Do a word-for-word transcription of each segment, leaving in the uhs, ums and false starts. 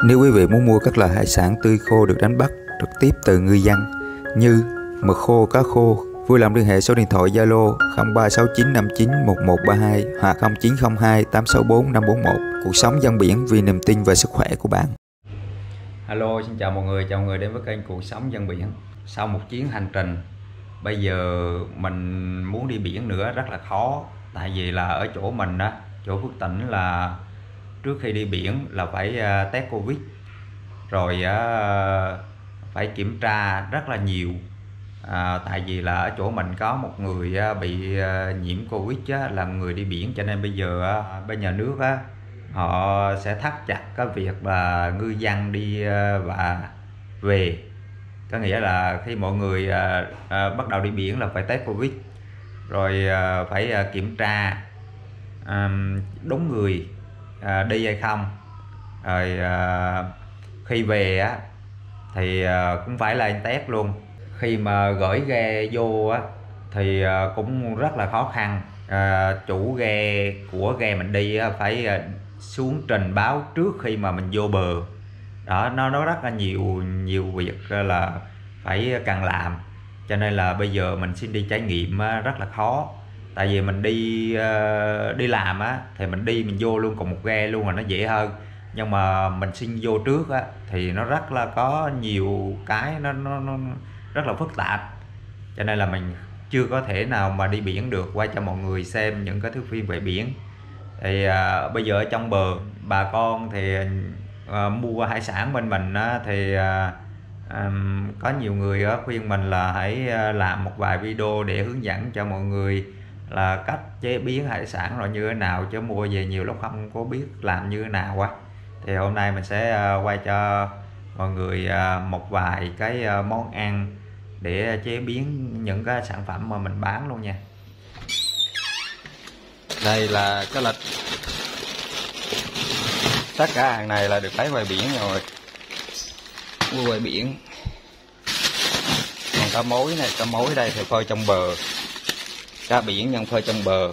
Nếu quý vị muốn mua các loại hải sản tươi khô được đánh bắt trực tiếp từ ngư dân như mực khô, cá khô, vui lòng liên hệ số điện thoại Zalo không ba sáu chín năm chín một một ba hai hoặc không chín không hai tám sáu bốn năm bốn một. Cuộc sống dân biển vì niềm tin và sức khỏe của bạn. Hello, xin chào mọi người, chào mọi người đến với kênh Cuộc Sống Dân Biển. Sau một chuyến hành trình, bây giờ mình muốn đi biển nữa rất là khó. Tại vì là ở chỗ mình á, chỗ Phước Tỉnh là trước khi đi biển là phải test Covid, rồi phải kiểm tra rất là nhiều. À, tại vì là ở chỗ mình có một người bị nhiễm Covid á, là người đi biển, cho nên bây giờ bên nhà nước á, họ sẽ thắt chặt cái việc là ngư dân đi và về. Có nghĩa là khi mọi người à, à, bắt đầu đi biển là phải test Covid, rồi à, phải à, kiểm tra à, đúng người à, đi hay không, rồi à, khi về á thì à, cũng phải là test luôn. Khi mà gửi ghe vô á thì à, cũng rất là khó khăn. À, chủ ghe của ghe mình đi á, phải à, xuống trình báo trước khi mà mình vô bờ. Đó, nó nó rất là nhiều nhiều việc là phải cần làm, cho nên là bây giờ mình xin đi trải nghiệm rất là khó. Tại vì mình đi đi làm á thì mình đi mình vô luôn cùng một ghe luôn là nó dễ hơn, nhưng mà mình xin vô trước á thì nó rất là có nhiều cái nó nó, nó rất là phức tạp, cho nên là mình chưa có thể nào mà đi biển được. Quay cho mọi người xem những cái thước phim về biển. Thì à, bây giờ ở trong bờ bà con thì à, mua hải sản bên mình á, thì à, à, có nhiều người á, khuyên mình là hãy à, làm một vài video để hướng dẫn cho mọi người là cách chế biến hải sản rồi như thế nào, chứ mua về nhiều lúc không có biết làm như thế nào á. Thì hôm nay mình sẽ à, quay cho mọi người à, một vài cái à, món ăn để chế biến những cái sản phẩm mà mình bán luôn nha. Đây là cái lịch, tất cả hàng này là được lấy ngoài biển rồi, mua ngoài biển. Còn cá mối này, cá mối đây thì phơi trong bờ, cá biển nhưng phơi trong bờ.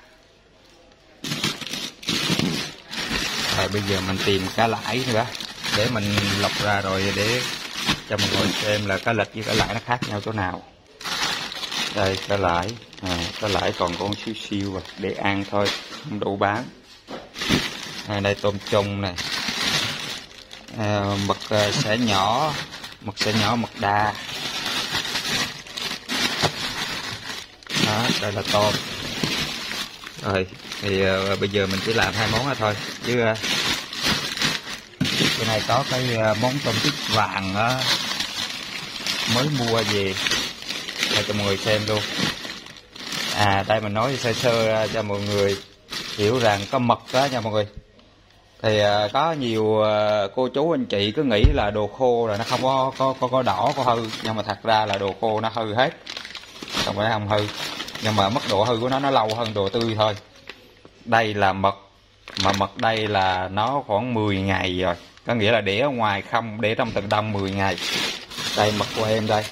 Rồi bây giờ mình tìm cá lãi nữa để mình lọc ra rồi để cho mọi người xem là cá lịch với cá lãi nó khác nhau chỗ nào. Đây cá lãi, à, cá lãi còn con siêu siêu rồi để ăn thôi, không đủ bán. À, đây tôm chung này, à, mực uh, sẻ nhỏ, mực sẻ nhỏ, mực đa. Đó, đây là tôm. Rồi thì uh, bây giờ mình chỉ làm hai món đó thôi, chứ uh, cái này có cái uh, món tôm tít vàng uh, mới mua về để cho mọi người xem luôn. À đây mình nói sơ sơ cho mọi người hiểu rằng có mực đó nha mọi người. Thì uh, có nhiều uh, cô chú anh chị cứ nghĩ là đồ khô là nó không có có có, có đỏ có hư, nhưng mà thật ra là đồ khô nó hư hết, không phải không hư, nhưng mà mức độ hư của nó nó lâu hơn đồ tươi thôi. Đây là mực, mà mực đây là nó khoảng mười ngày rồi, có nghĩa là để ở ngoài không, để trong tầng đông mười ngày. Đây mực của em đây.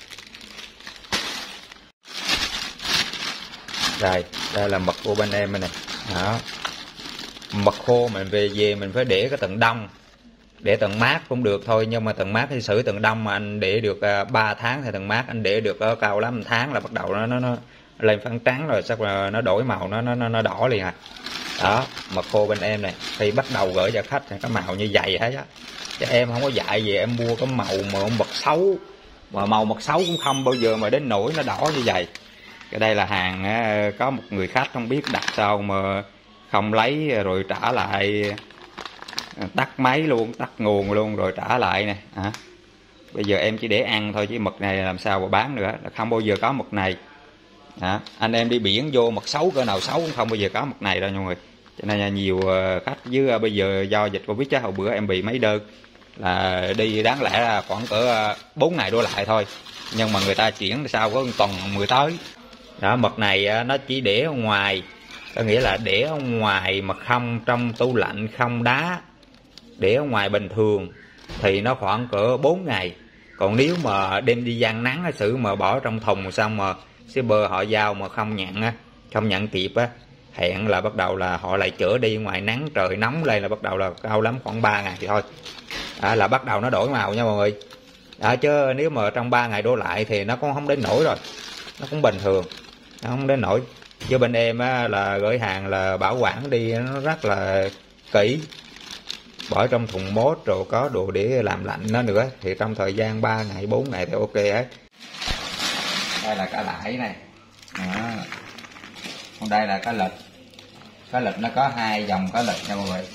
Đây, đây là mực của bên em này nè. Đó. Mực khô mình về về mình phải để cái tầng đông, để tầng mát cũng được thôi, nhưng mà tầng mát thì xử tầng đông mà anh để được ba tháng thì tầng mát anh để được uh, cao lắm một tháng là bắt đầu nó nó, nó lên phấn trắng rồi, chắc là nó đổi màu, nó nó nó đỏ liền à. Đó, mực khô bên em này khi bắt đầu gửi cho khách thì cái màu như vậy hết á, chứ em không có dạy gì em mua cái màu mà mực xấu, mà màu mực xấu cũng không bao giờ mà đến nổi nó đỏ như vậy. Cái đây là hàng có một người khách không biết đặt sao mà không lấy rồi trả lại, tắt máy luôn, tắt nguồn luôn rồi trả lại nè. À, bây giờ em chỉ để ăn thôi chứ mực này làm sao mà bán nữa, không bao giờ có mực này. À, anh em đi biển vô mực xấu cỡ nào xấu cũng không bao giờ có mực này đâu mọi người. Cho nên là nhiều khách với bây giờ do dịch Covid chứ hồi bữa em bị mấy đơn là đi đáng lẽ là khoảng cỡ bốn ngày đổ lại thôi, nhưng mà người ta chuyển sau có một tuần mới tới. Đó, mực này nó chỉ để ở ngoài, có nghĩa là để ở ngoài mà không trong tủ lạnh, không đá, để ở ngoài bình thường thì nó khoảng cỡ bốn ngày. Còn nếu mà đem đi gian nắng xử mà bỏ trong thùng xong mà shipper họ giao mà không nhận á, không nhận kịp á, hẹn là bắt đầu là họ lại chở đi ngoài nắng trời nóng lên là bắt đầu là cao lắm khoảng ba ngày thì thôi. à, là bắt đầu nó đổi màu nha mọi người. À, chứ nếu mà trong ba ngày đổ lại thì nó cũng không đến nổi rồi, nó cũng bình thường, nó không đến nổi. Chứ bên em á, là gửi hàng là bảo quản đi nó rất là kỹ, bỏ trong thùng mốt rồi có đồ để làm lạnh nó nữa, thì trong thời gian ba ngày bốn ngày thì ok ấy. Đây là cá lãi này. Đó. Còn đây là cá lịch. Cá lịch nó có hai dòng cá lịch nha mọi người.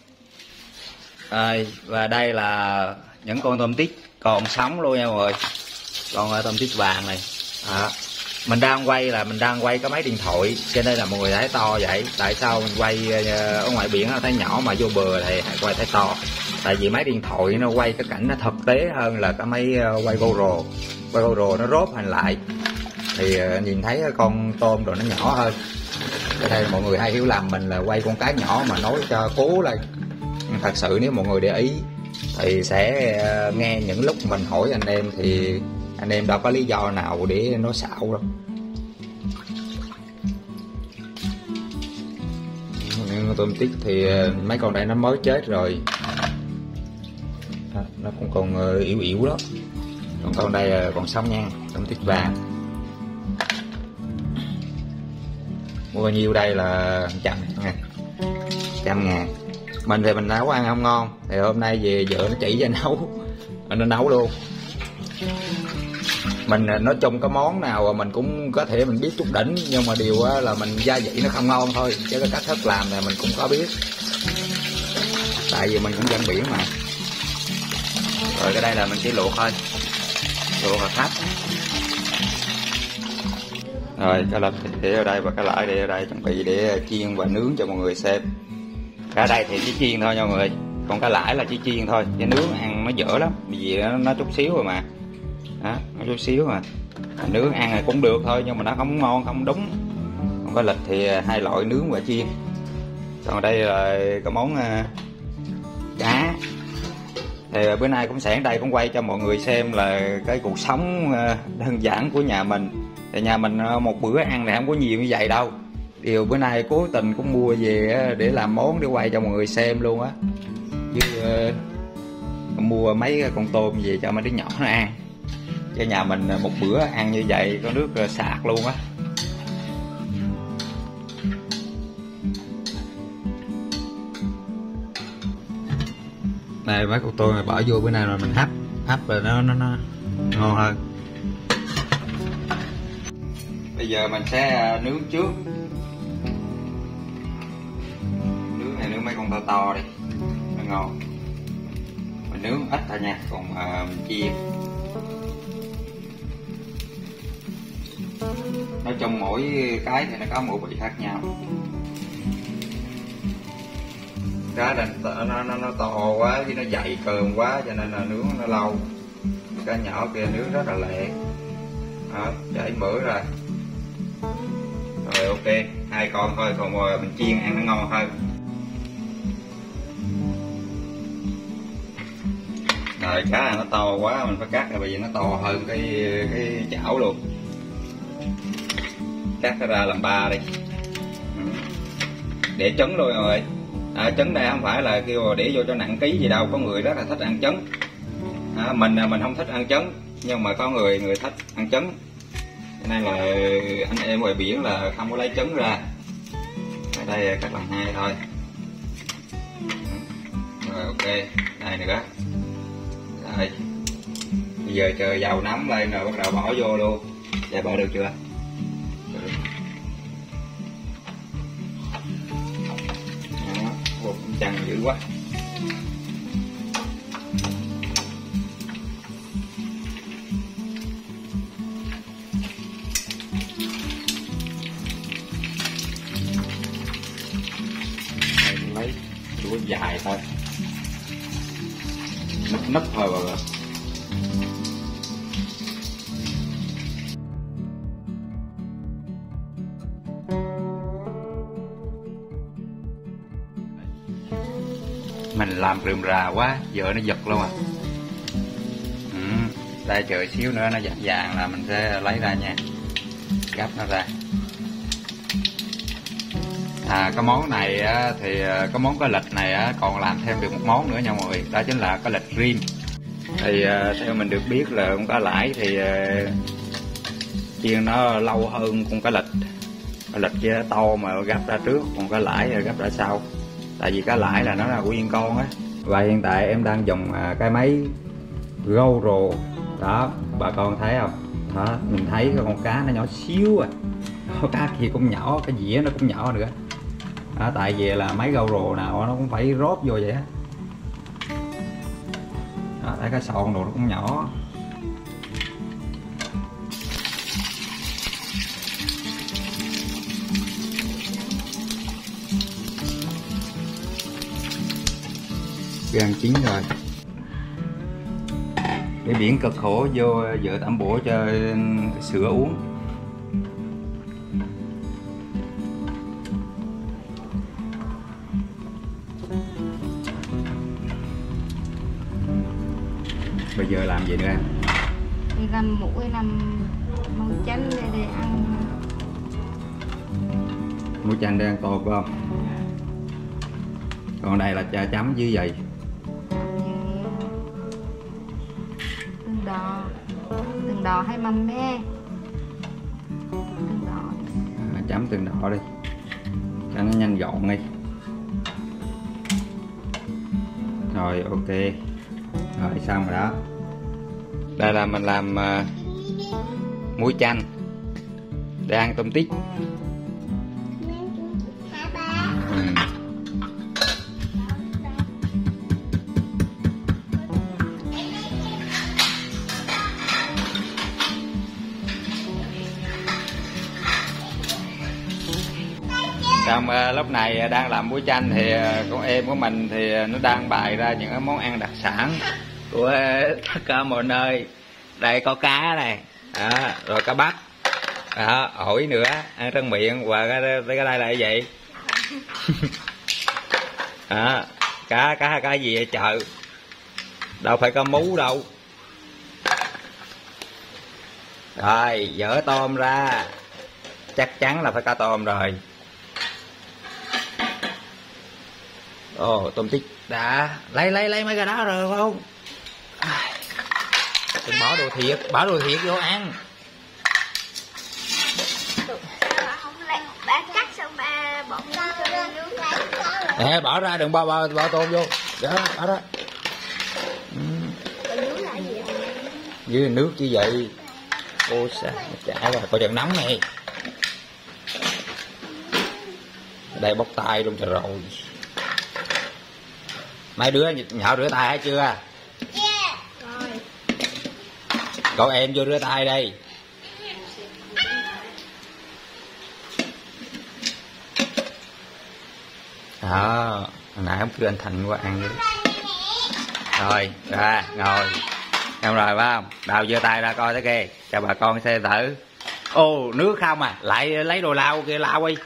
À, và đây là những con tôm tít còn sống luôn nha mọi người. Con tôm tít vàng này. À, mình đang quay là mình đang quay cái máy điện thoại, cho nên là mọi người thấy to vậy. Tại sao mình quay ở ngoài biển thấy nhỏ mà vô bờ thì quay thấy to? Tại vì máy điện thoại nó quay cái cảnh nó thực tế hơn là cái máy quay GoPro. Quay GoPro nó rốt hình lại thì nhìn thấy con tôm rồi nó nhỏ hơn. Ở đây mọi người hay hiểu lầm mình là quay con cá nhỏ mà nói cho cố lên. Nhưng thật sự nếu mọi người để ý thì sẽ nghe những lúc mình hỏi anh em thì anh em đâu có lý do nào để nó xạo đâu. Tôm tít thì mấy con đây nó mới chết rồi, nó cũng còn yếu yếu đó. Còn con đây còn sống nha, tôm tít vàng. Mua bao nhiêu đây là trăm ngàn, trăm ngàn. Mình thì mình nấu ăn không ngon thì hôm nay về vợ nó chỉ cho nấu, nó nấu luôn. Mình nói chung cái món nào mà mình cũng có thể mình biết chút đỉnh, nhưng mà điều là mình gia vị nó không ngon thôi, chứ cái cách thức làm này mình cũng có biết, tại vì mình cũng dân biển mà. Rồi cái đây là mình chỉ luộc thôi, luộc là thấp. Rồi cái lịch để ở đây và cái lãi để ở đây, chuẩn bị để chiên và nướng cho mọi người xem. Cái đây thì chỉ chiên thôi nha mọi người, còn cái lãi là chỉ chiên thôi, chứ nướng ăn nó dở lắm, vì nó, nó chút xíu rồi mà. Đó, nó chút xíu mà nướng ăn thì cũng được thôi, nhưng mà nó không ngon, không đúng. Còn cái lịch thì hai loại, nướng và chiên. Còn đây là cái món uh, cá. Thì bữa nay cũng sẽ đây cũng quay cho mọi người xem là cái cuộc sống uh, đơn giản của nhà mình. Thì nhà mình uh, một bữa ăn này không có nhiều như vậy đâu. Điều bữa nay cố tình cũng mua về uh, để làm món để quay cho mọi người xem luôn á. Chứ uh, mua mấy con tôm về cho mấy đứa nhỏ nó ăn. Cho nhà mình một bữa ăn như vậy có nước sạc luôn á. Này mấy con tôm này bỏ vô bữa nay rồi mình hấp, hấp rồi nó nó nó ngon hơn. Bây giờ mình sẽ nướng trước. Nướng này nướng mấy con to to đi, nó ngon. Mình nướng ít thôi nha, còn uh, mình chiên. Nói chung mỗi cái thì nó có mỗi vị khác nhau. Cá này nó, nó, nó to quá chứ nó dày cơm quá cho nên là nướng nó lâu. Cá nhỏ kia nướng rất là lẹ. Đó, chảy mỡ rồi. Rồi ok, hai con thôi, còn rồi mình chiên ăn nó ngon hơn. Rồi cá này nó to quá mình phải cắt rồi, bởi vì nó to hơn cái cái chảo luôn. Cắt nó ra làm ba đi, để trứng luôn rồi. À, trứng đây không phải là kêu để vô cho nặng ký gì đâu, có người rất là thích ăn trứng. À, mình mình không thích ăn trứng, nhưng mà có người người thích ăn trứng, cho nên là anh em ngoài biển là không có lấy trứng ra. Ở đây cắt làm hai thôi. Rồi ok, đây nữa. Rồi bây giờ chờ dầu nóng lên rồi bắt đầu bỏ vô luôn. Vậy bỏ được chưa? Chăn dữ quá. Lấy đũa dài thôi, nấp nấp thôi bà ơi. Mình làm rườm rà quá, vợ nó giật luôn à. Ừ, đây chờ xíu nữa nó vàng vàng là mình sẽ lấy ra nha, gắp nó ra. À, cái món này á, thì cái món cá lịch này á, còn làm thêm được một món nữa nha mọi người, đó chính là cá lịch rim. Thì uh, theo mình được biết là con cá lãi thì uh, chiên nó lâu hơn con cá lịch. Cá lịch kia to mà gấp ra trước, còn cá lãi là gấp ra sau. Tại vì cá lãi là nó là nguyên con á. Và hiện tại em đang dùng uh, cái máy GoPro đó, bà con thấy không? Đó, mình thấy cái con cá nó nhỏ xíu à, con cá kia cũng nhỏ, cái dĩa nó cũng nhỏ nữa. Đó, tại vì là máy GoPro nào nó cũng phải rót vô vậy á. Đó, thấy cái sòn đồ nó cũng nhỏ. Gần chín rồi. Cái biển cực khổ vô vợ tẩm bổ cho sữa uống. Bây giờ làm gì nữa em? Thì làm muỗng, làm món chanh để, để ăn. Muỗng chanh để ăn tôm phải không? Còn đây là chả chấm với gì? Tương đỏ, tương đỏ hay mắm me? Tương đỏ. À, chấm tương đỏ đi, cho nó nhanh gọn đi. Rồi ok, rồi xong rồi đó. Đây là mình làm uh, muối chanh để ăn tôm tít. Ừ. Xong uh, lúc này đang làm muối chanh thì uh, con em của mình thì nó đang bày ra những cái món ăn đặc sản của tất cả mọi nơi. Đây có cá này, đó, rồi cá bắp, đó, ổi nữa, ăn trân miệng. Và cái, cái đây là cái gì? Đó, cá cá cá gì vậy trời? Đâu phải cá mú đâu. Rồi dỡ tôm ra, chắc chắn là phải cá tôm rồi. Ồ, tôm tít đã lấy lấy lấy mấy cái đó rồi phải không? Đừng bỏ đồ thiệt, bỏ đồ thiệt vô ăn. Bà cắt xong bà bỏ vô nướng. Nè, bỏ ra, đừng bỏ, bỏ, bỏ tôm vô. Đó, bỏ ra. Ừ. Dưới nước chứ vậy. Ôi sao, chả rồi, coi chừng nóng này. Đây bóc tay luôn trời rồi. Mấy đứa nhỏ rửa tay hết chưa? Yeah. Rồi. Cậu em vô rửa tay đây. Đó, hồi nãy ông kêu anh Thành qua ăn đi. Rồi, ra, ngồi. Em rồi phải không? Đào giơ tay ra coi thế kìa, cho bà con xem thử. Ô, nước không à, lại lấy đồ lau kia lau đi.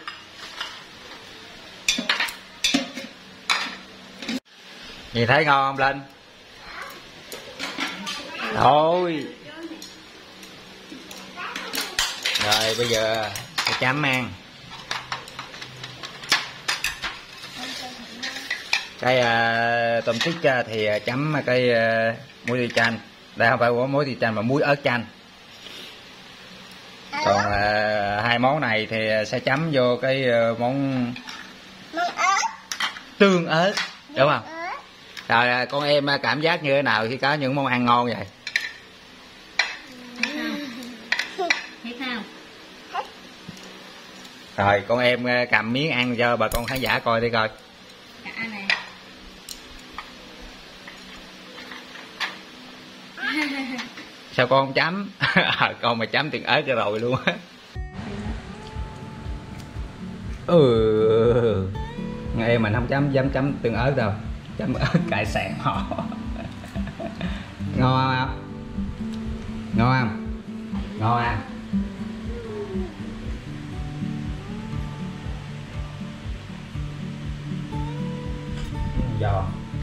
Nhìn thấy ngon không Linh? Thôi. Rồi bây giờ phải chấm ăn. Cái uh, tôm tít uh, thì uh, chấm cái uh, muối tiêu chanh. Đây không phải muối tiêu chanh mà muối ớt chanh. Còn uh, hai món này thì sẽ chấm vô cái uh, món tương ớt, đúng không? Rồi con em cảm giác như thế nào khi có những món ăn ngon vậy? Thấy sao? Rồi con em cầm miếng ăn cho bà con khán giả coi đi coi. Cả này. Sao con không chấm? À, con mà chấm tương ớt rồi luôn á. Ừ, em mình không chấm dám chấm tương ớt đâu, chấm ớt cải sạn họ. Ngon không? Ngon không? Ngon à? Giò.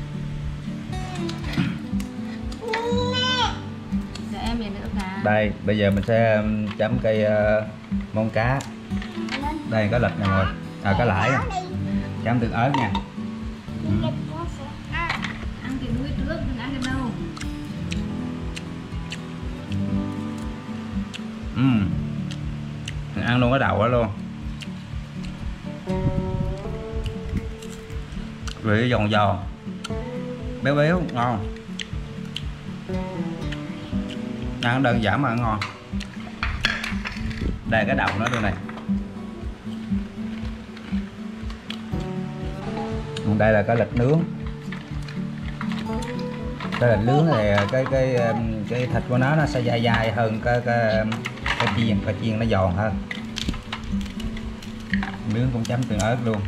Để em về nữa cả. Đây, bây giờ mình sẽ chấm cây uh, món cá. Đây có lịch nè mọi người. À, cá lãi chấm tương ớt nha. Ừ. Ăn cái đuôi trước, đừng ăn cái đầu. Ừm. Mình ăn luôn cái đầu đó luôn. Vị giòn giòn, béo béo, ngon. Ăn đơn giản mà ngon. Đây cái đầu nó đây này. Đây là cái lịch nướng. Cái lịch nướng thì cái cái cái thịt của nó nó sẽ dai dai hơn cái cái cái chiên, cái chiên nó giòn hơn. Nướng cũng chấm tương ớt luôn.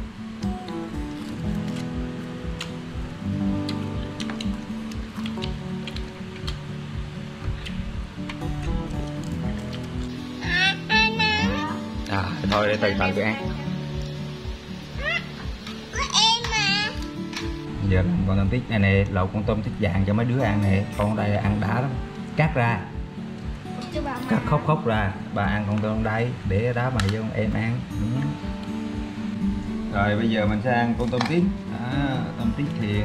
À, thôi để từ từ tôi ăn. Giờ làm con tôm tít này nè, lột con tôm tít vàng cho mấy đứa ăn nè. Con đây ăn đã lắm. Cắt ra, cắt khóc khóc ra, bà ăn con tôm đây để đó bà cho con em ăn. Ừ. Rồi bây giờ mình sẽ ăn con tôm tít. À, tôm tít thì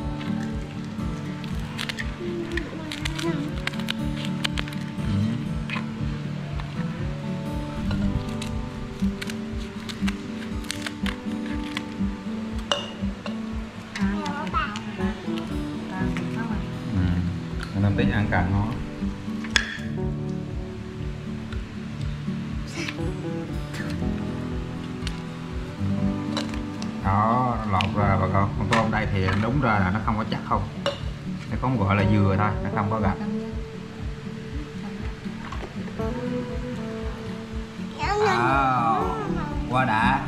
tôm tít ăn càng ngon. Đó, lột ra bà con. Con tôm đây thì đúng ra là nó không có chắc không. Nó cũng gọi là dừa thôi, nó không có gạch. À, qua đã.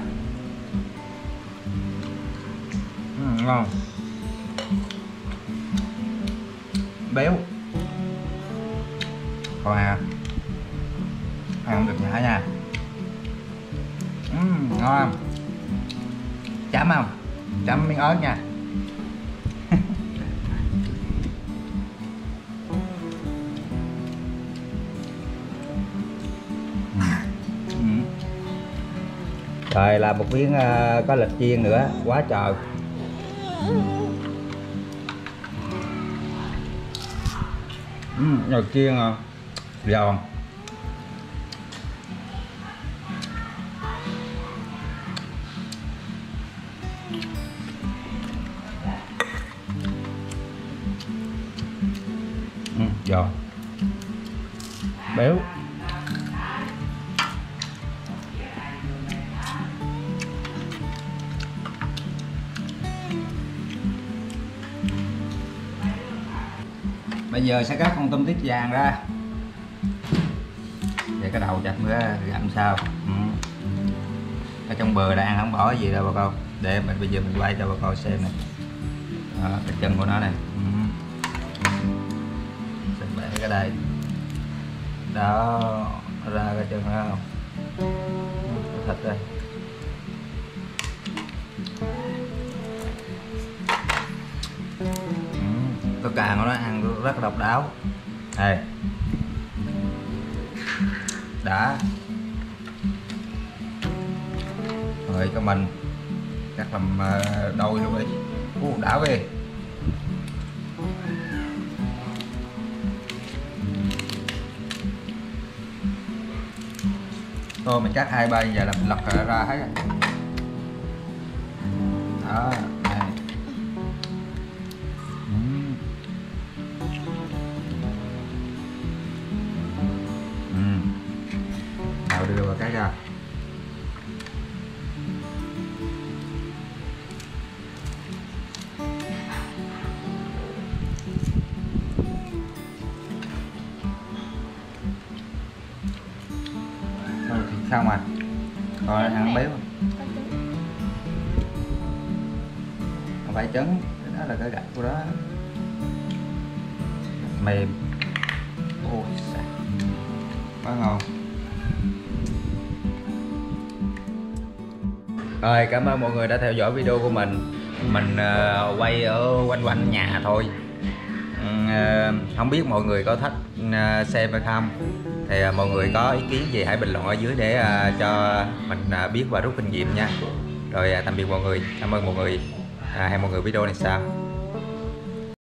Ừ, ngon. Béo. Còn à, ăn được nhả nha. Uhm, ngon. Chấm không? Chấm miếng ớt nha. Uhm. Rồi là một miếng uh, có lịch chiên nữa, quá trời. Uhm, rồi chiên uh, giòn. Uhm, giòn. Béo. Bây giờ sẽ cắt con tôm tít vàng ra. Để cái đầu chặt nữa gặm sao. Ừ. Ở trong bờ đang ăn không bỏ gì đâu bà con. Để mình bây giờ mình quay cho bà con xem này. Đó, cái chân của nó này. Ừ. Sẽ bẻ cái đây. Đó, ra cái chân nó không. Cái thịt đây. Cái càng của nó ăn rất là độc đáo. Đây. Đã. Rồi cho mình cắt làm đôi luôn đi. Ú, đã về. Thôi mình cắt hai bên giờ là mình lật ra hết rồi. Đó, này. Đưa vào cái ra. Rồi thì xong rồi. Rồi ăn béo. Không phải trứng, đó là cái gạch của đó. Mềm. Ôi xài. Quá ngon. Rồi, cảm ơn mọi người đã theo dõi video của mình. Mình uh, quay ở quanh quanh nhà thôi. uh, Không biết mọi người có thích uh, xem hay không. Thì uh, mọi người có ý kiến gì hãy bình luận ở dưới để uh, cho mình uh, biết và rút kinh nghiệm nha. Rồi à, tạm biệt mọi người, cảm ơn mọi người, à, hẹn mọi người video này sau.